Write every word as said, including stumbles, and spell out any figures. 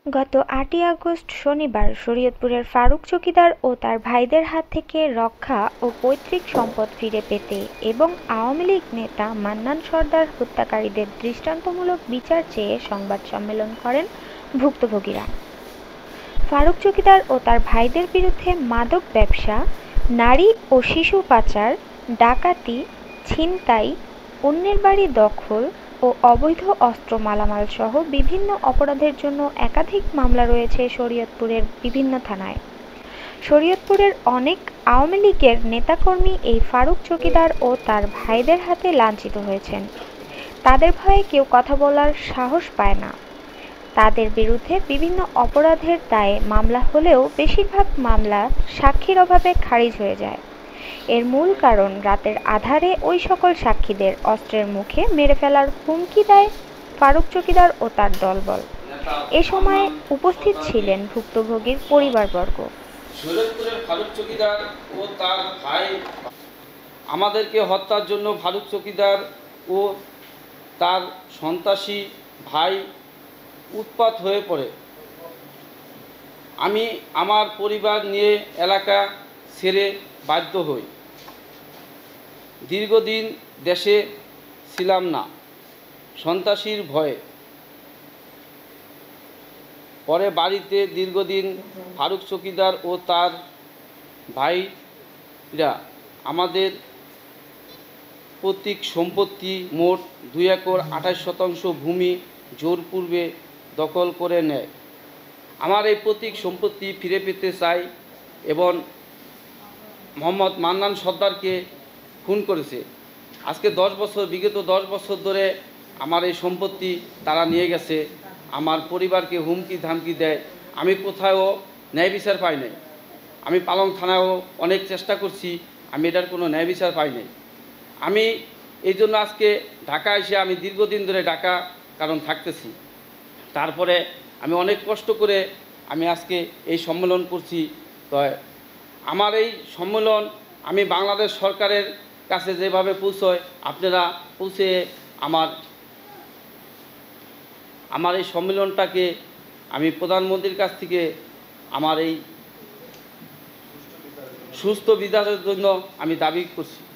গত আটই আগস্ট শনিবার শরীয়তপুরের ফারুক চৌকিদার ও তার ভাইদের হাত থেকে রক্ষা ও পৈতৃক সম্পদ ফিরে পেতে এবং আওয়ামী লীগ নেতা মান্নান সরদার হত্যাকারীদের দৃষ্টান্তমূলক বিচার চেয়ে সংবাদ সম্মেলন করেন ভুক্তভোগীরা। ফারুক চৌকিদার ও তার ভাইদের বিরুদ্ধে মাদক ব্যবসা, নারী ও শিশু পাচার, ডাকাতি, ছিনতাই, অন্যের বাড়ি দখল ও অবৈধ অস্ত্র মালামাল সহ বিভিন্ন অপরাধের জন্য একাধিক মামলা রয়েছে শরীয়তপুরের বিভিন্ন থানায়। শরীয়তপুরের অনেক আওয়ামী লীগের নেতাকর্মী এই ফারুক চৌকিদার ও তার ভাইদের হাতে লাঞ্ছিত হয়েছেন। তাদের ভয়ে কেউ কথা বলার সাহস পায় না। তাদের বিরুদ্ধে বিভিন্ন অপরাধের দায়ে মামলা হলেও বেশিরভাগ মামলা সাক্ষীর অভাবে খারিজ হয়ে যায়। এর মূল কারণ রাতের আঁধারে ওই সকল সাক্ষীদের অস্ত্রের মুখে মেরে ফেলার হুমকি দেয় ফারুক চৌকিদার ও তার দলবল। এ সময় উপস্থিত ছিলেন ভুক্তভোগীর পরিবারবর্গ। শরীয়তপুরের ফারুক চৌকিদার ও তার ভাই আমাদেরকে হত্যার জন্য ফারুক চৌকিদার ও তার সন্ত্রাসী ভাই উৎপাত হয়ে পড়ে। আমি আমার পরিবার নিয়ে এলাকা ছেড়ে বাধ্য হই। দীর্ঘদিন দেশে ছিলাম না সন্ত্রাসীর ভয়ে। পরে বাড়িতে দীর্ঘদিন ফারুক চৌকিদার ও তার ভাইরা আমাদের পৈতৃক সম্পত্তি মোট দুই একর আঠাশ শতাংশ ভূমি জোরপূর্বে দখল করে নেয়। আমার এই পৈতৃক সম্পত্তি ফিরে পেতে চাই এবং মোহাম্মদ মান্নান সর্দারকে খুন করেছে। আজকে দশ বছর বিগত দশ বছর ধরে আমার এই সম্পত্তি তারা নিয়ে গেছে। আমার পরিবারকে হুমকি ধামকি দেয়। আমি কোথাও ন্যায় বিচার পাই নাই। আমি পালং থানায়ও অনেক চেষ্টা করছি, আমি এটার কোনো ন্যায় বিচার পাই নাই। আমি এই জন্য আজকে ঢাকা এসে আমি দীর্ঘদিন ধরে ঢাকা কারণ থাকতেছি। তারপরে আমি অনেক কষ্ট করে আমি আজকে এই সম্মেলন করছি। তো আমার এই সম্মেলন আমি বাংলাদেশ সরকারের কাছে যেভাবে পৌঁছয় আপনারা পৌঁছে আমার আমার এই সম্মেলনটাকে আমি প্রধানমন্ত্রীর কাছ থেকে আমার এই সুস্থ বিচারের জন্য আমি দাবি করছি।